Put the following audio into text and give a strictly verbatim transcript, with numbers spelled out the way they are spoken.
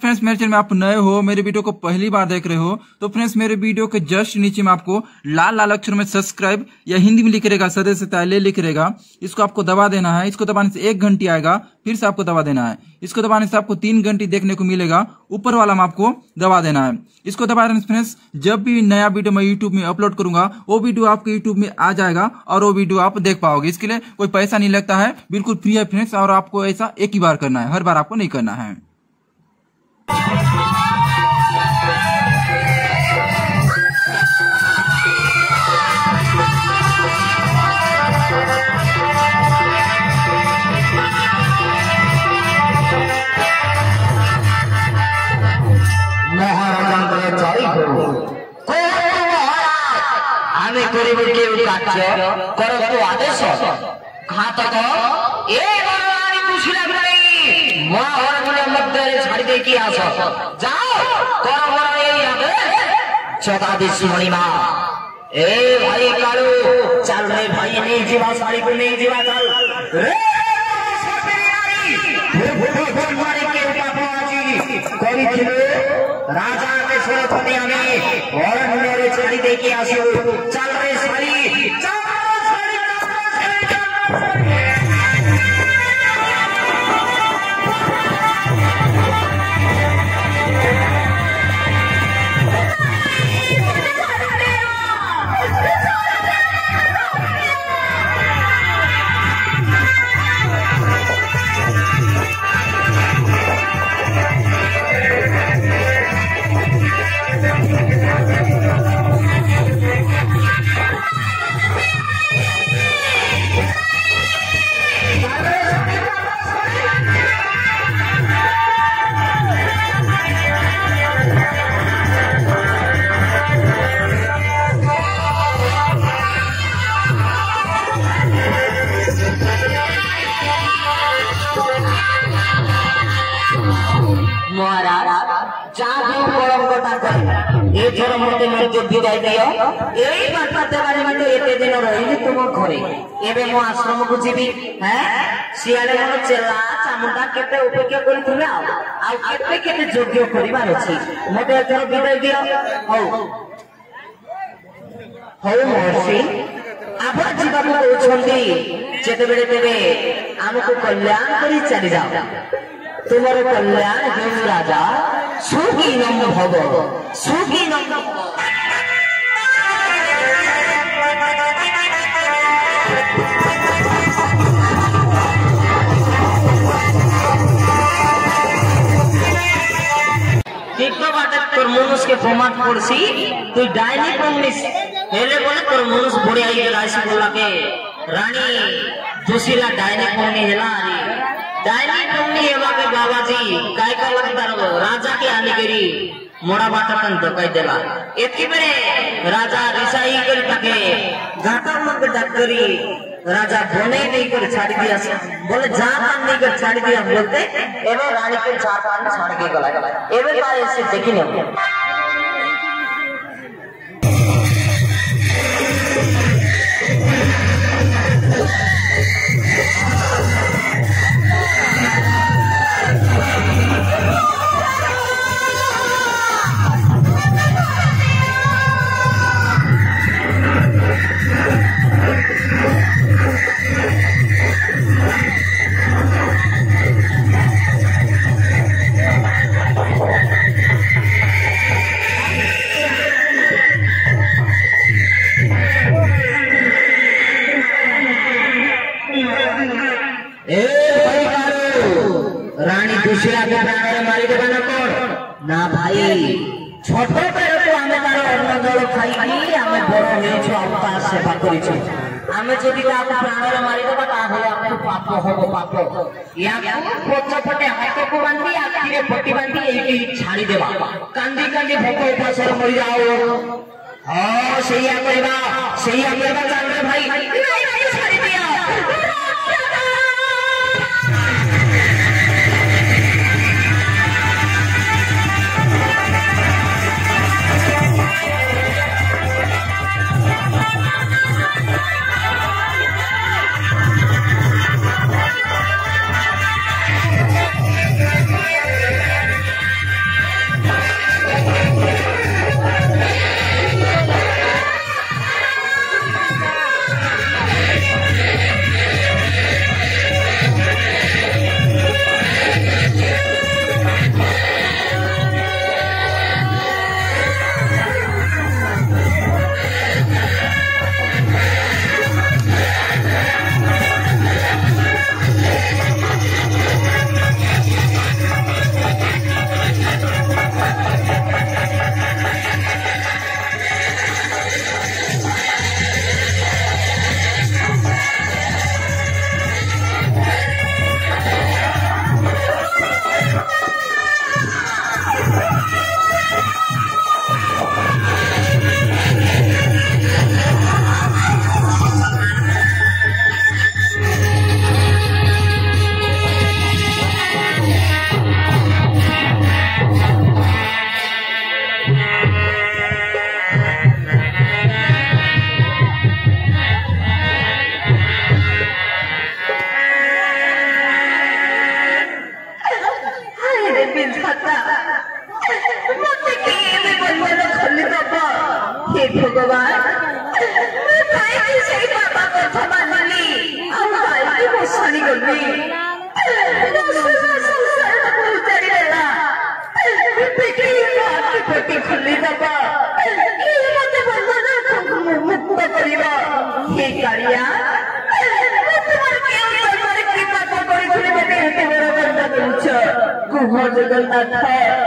Friends मेरे channel में आप नए हो, मेरे वीडियो को पहली बार देख रहे हो तो फ्रेंड्स मेरे वीडियो के जस्ट नीचे में आपको लाल लाल अक्षर में सब्सक्राइब या हिंदी में लिख रहेगा सदस्यता ले लिख रहेगा, इसको आपको दबा देना है। इसको दबाने से एक घंटी आएगा, फिर से आपको दबा देना है। इसको दबाने से आपको तीन घंटी देखने को मिलेगा, ऊपर वाला में आपको दबा देना है। इसको दबा देने से फ्रेंड्स जब भी नया वीडियो मैं यूट्यूब में अपलोड करूंगा वो वीडियो आपके यूट्यूब में आ जाएगा और वो वीडियो आप देख पाओगे। इसके लिए कोई पैसा नहीं लगता है, बिल्कुल फ्री है फ्रेंड्स, और आपको ऐसा एक ही बार करना है, हर बार आपको नहीं करना है। आदेश घातक छाड़ी दे कि आस जाओ चौदादेशी मणिमा ए भाई कालू चल रे भाई नहीं जीवा साड़ी को नहीं जीवा चल रे राजा के सूरत में और मेरे छाड़ी दे कि आस चल रे साड़ी चल आश्रम को जीवी सियाड़े मोर चेला चामुंडा केते उपेक्षा करिथिले आ केते केते योग्य करिवार अछि मते एथर विदाय दियो हौ हौ मोरसी आबा जीवा को कहछंती जेते बेले तेबे हमको कल्याण करी चली जाओ तुम्हारे कल्याण हे राजा सुखी नम भव सुखी नम तोर मनुष्य के प्रमाण पड़सी तू डायनी प्रमनिस हेले बोले तोर मनुष्य बढ़िया ही राशि बोला के रानी जोशीला डायनी प्रमनि हेला आरी डायनी प्रमनि हेवा के बाबा जी काय का लगता राजा के आने करी मोड़ा बाटा तन दकाई देला एतकी बेरे राजा रिसाई कर तके घाटा मत डकरी राजा बोने नहीं कर छाड़ी दिया बोले जा पान नहीं कर छाड़ी दिया बोलते एवं रानी के चार पान छाड़ के गला एवं का ऐसे देखी नहीं ना भाई छोटो बेर को आमे तारो अन्न जल खाई आमे बड़ हेछु आपा सेवा करिछु आमे जदि का प्राण मारी देबा ताहले आपको पाप होबो पाप या पोछ पटे हाथ को बांधी आखिरे पट्टी बांधी एकी छाड़ी देबा कांदी कांदी भोको उपासर मरि जाओ हां सहीया करबा सहीया करबा चल रे भाई नहीं नहीं छाड़ी दिया हे भगवान मैं काहे से बाबा कथा मानली अब काहे को सनी गली पेटी खुली बाबा मत बंधन मुक्त करिबा हे कारिया तुम्हारे के ऊपर कृपा कर करी मते हेते बड़ बंदा करूछ कुह जगन्नाथ